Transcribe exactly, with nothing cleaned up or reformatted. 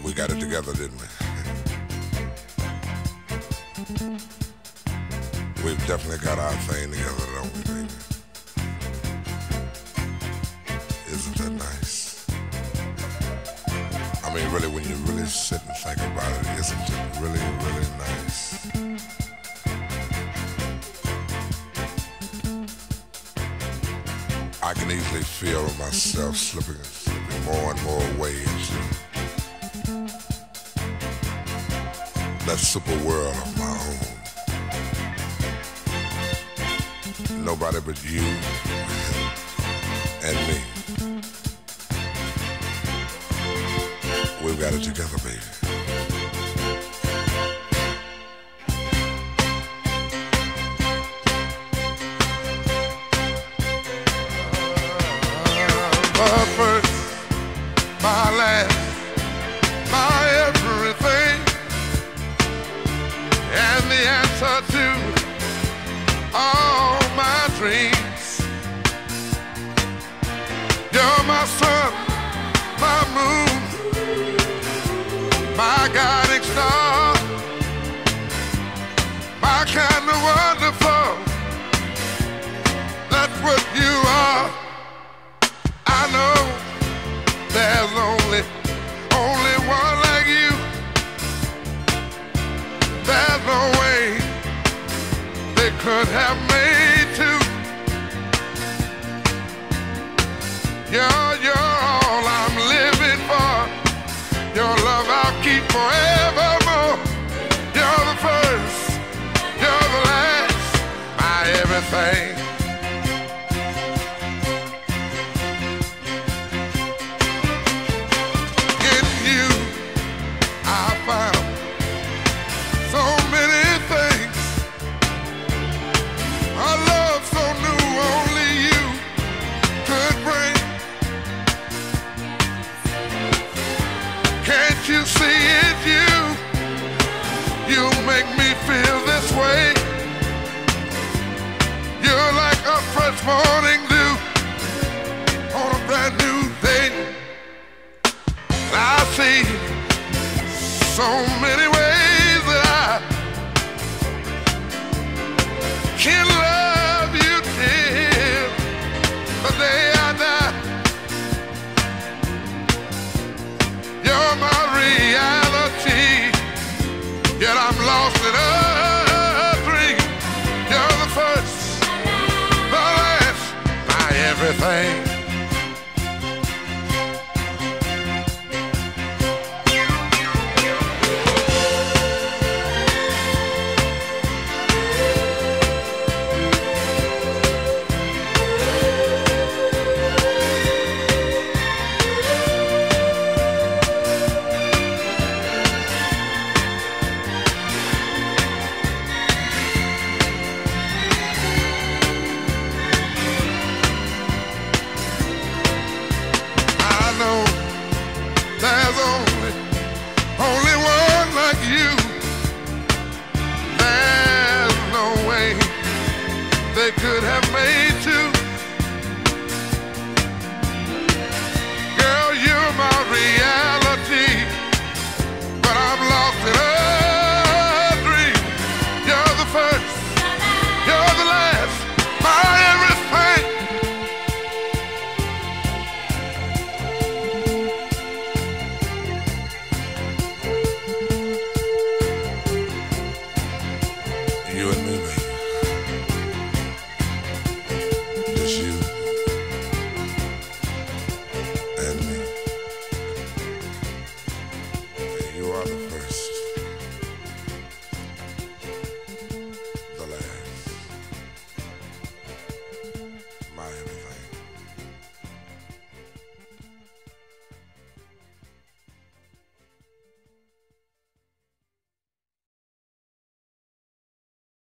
We got it together, didn't we? We've definitely got our thing together, don't we, baby? Isn't that nice? I mean, really, when you really sit and think about it, isn't it really, really nice? I can easily feel myself slipping, slipping more and more away into that super world of my own. Nobody but you and me. We've got it together, baby. My first, my last, my everything, and the answer to all my dreams. You're my sun, my moon, my guiding star, my kind of wonderful. That's what you are. I know there's only, only one like you. There's no way they could have made two. You're, you're all I'm living for. Your love I'll keep forevermore. You're the first, you're the last, my everything. You see it, you, you make me feel this way. You're like a fresh morning dew on a brand new day. I see so many ways that I can love you till the day I die. You're my reality, yet I'm lost in a dream. You're the first, the last, my everything. There's only, only one like you. There's no way they could have made two. Girl, you're my reality, but I'm lost in a dream. You're the first, you're the last, my everything. You and me, baby. Just you and me. You are the first.